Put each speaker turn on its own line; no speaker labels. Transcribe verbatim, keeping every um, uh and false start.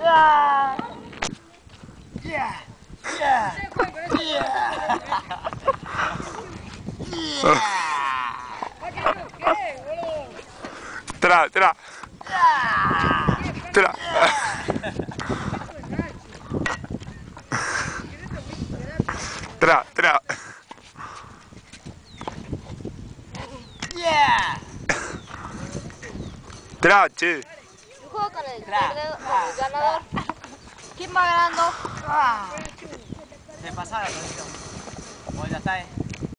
Ah. Yeah. Yeah. Yeah. Yeah.
Tra, tra. Tra. Tra, tra.
Yeah.
Tra, che.
Yo juego con el,
Tra.
perdedor- con el ganador. ¿Quién va ganando?
Ah. Se pasaron, ¿no? O ya está, eh.